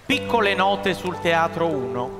Piccole note sul teatro 1.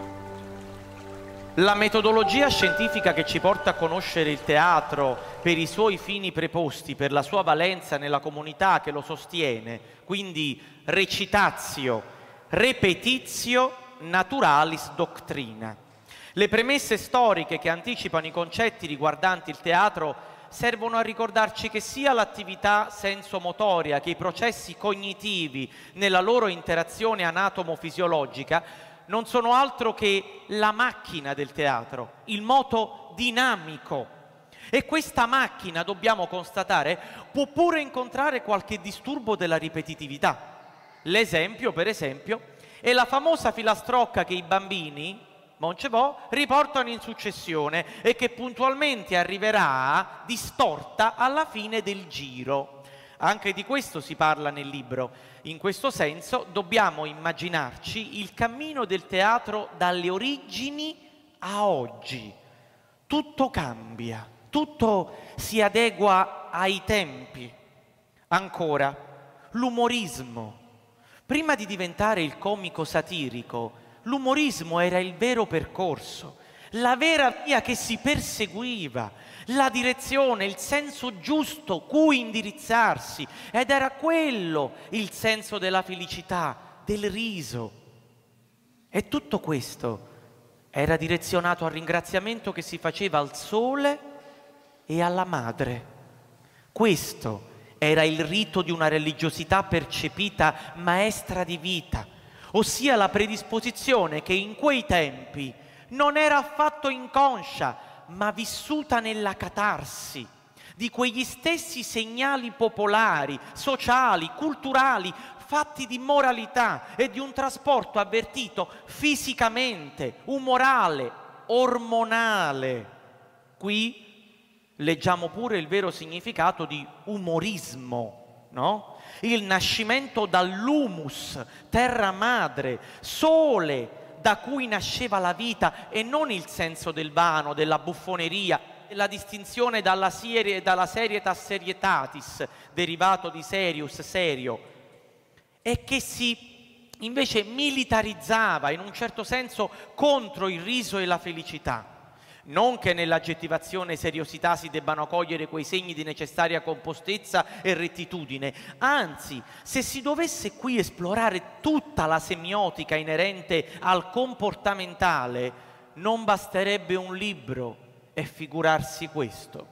La metodologia scientifica che ci porta a conoscere il teatro per i suoi fini preposti, per la sua valenza nella comunità che lo sostiene, quindi recitatio, repetitio, naturalis doctrina. Le premesse storiche che anticipano i concetti riguardanti il teatro servono a ricordarci che sia l'attività sensomotoria che i processi cognitivi nella loro interazione anatomo-fisiologica non sono altro che la macchina del teatro, il moto dinamico. E questa macchina, dobbiamo constatare, può pure incontrare qualche disturbo della ripetitività. L'esempio, per esempio, è la famosa filastrocca che i bambini riportano in successione e che puntualmente arriverà distorta alla fine del giro. Anche di questo si parla nel libro. In questo senso dobbiamo immaginarci il cammino del teatro dalle origini a oggi. Tutto cambia, tutto si adegua ai tempi. Ancora, l'umorismo. Prima di diventare il comico satirico, l'umorismo era il vero percorso, la vera via che si perseguiva, la direzione, il senso giusto cui indirizzarsi, ed era quello il senso della felicità, del riso. E tutto questo era direzionato al ringraziamento che si faceva al sole e alla madre. Questo era il rito di una religiosità percepita maestra di vita, ossia la predisposizione che in quei tempi non era affatto inconscia, ma vissuta nella catarsi di quegli stessi segnali popolari, sociali, culturali, fatti di moralità e di un trasporto avvertito fisicamente, umorale, ormonale. Qui leggiamo pure il vero significato di umorismo, no? Il nascimento dall'humus, terra madre, sole da cui nasceva la vita, e non il senso del vano, della buffoneria, la distinzione dalla serietas serietatis, derivato di serius, serio, e che si invece militarizzava in un certo senso contro il riso e la felicità. Non che nell'aggettivazione seriosità si debbano cogliere quei segni di necessaria compostezza e rettitudine, anzi, se si dovesse qui esplorare tutta la semiotica inerente al comportamentale, non basterebbe un libro, e figurarsi questo.